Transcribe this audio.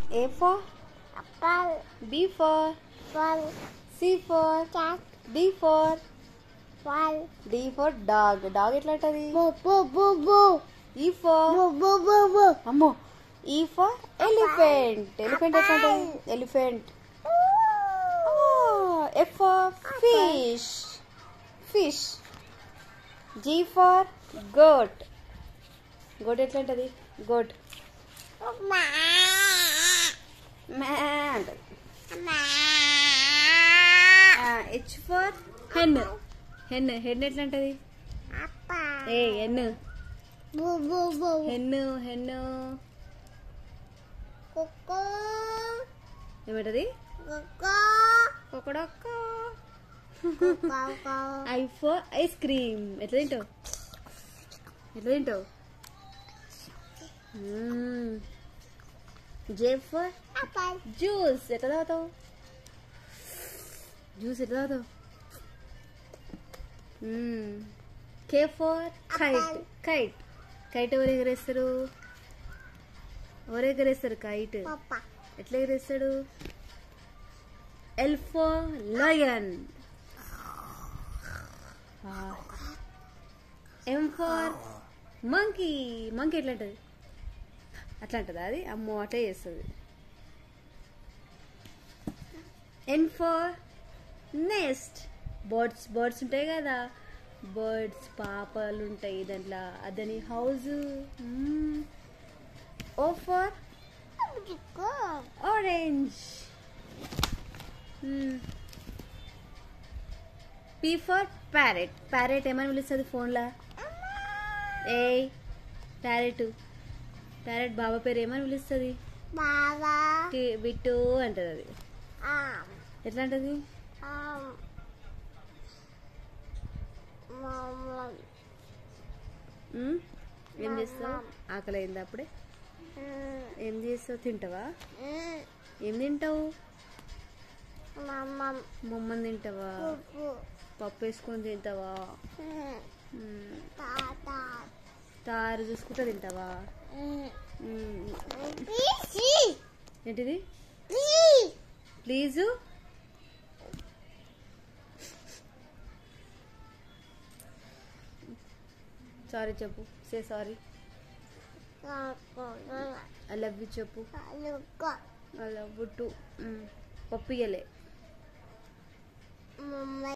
A for apple, B for ball, C for cat, D for ball, D for dog. Dog ఎట్లా ఉంటది? boo, boo, boo, boo, E for boo, boo, boo, boo. అమ్మో. E for elephant. Elephant ఎట్లా ఉంటది? Elephant. F for fish. Fish. G for goat. Goat ఎట్లా ఉంటది? Goat. Man. H for hen. Hen. Hen ఎట్లా ఉంటది? ఏ hen. Boo, boo, boo. hen. hen. Coco, ఏమిటది? coco, కొకడొక్క. coco. I for ice cream. ఎట్లా తింటావు? ఎట్లా తింటావు? J for Apple, juice. ఎట్లా తాగుతావు? జ్యూస్ ఎట్లా తాగుతావు? K for kite. Kite. Kite ఎవరు ఎగరేస్తారు? ఎవరు ఎగరేస్తారు కైట్? papa, ఎట్లా ఎగరేస్తాడు? L for lion. M for monkey. Monkey ఎట్లా ఉంటుంది? అట్లా అంటుందా అది? అమ్మో అట్లా చేస్తుంది. N for nest. బర్డ్స్ ఉంటాయి కదా, బర్డ్స్ పాపలు ఉంటాయి దాంట్లో, అదని house. O for chico, orange. P for parrot. Parrot ఏమని పిలుస్తుంది ఫోన్లా? ఏయ్ ప్యారెట్. ప్యారెట్ బాబా పేరు ఏమని పిలుస్తుంది? baba, బిట్టు అంటది అది. ఎట్లా అంటది? mama, ఏం చేస్తావు? ఆకలి అయిందా అప్పుడే? ఏం చేస్తావు? తింటావా? ఏం తింటావు? mama, బొమ్మని తింటావా? poo, పప్పు వేసుకొని తింటావా? tata, తారు చూసుకుంటా తింటావా? ఏంటిది? ప్లీజు. సారీ చెప్పు. Say sorry. I love you చెప్పు. I love you too. పప్పు ఇయ్యలే. mama.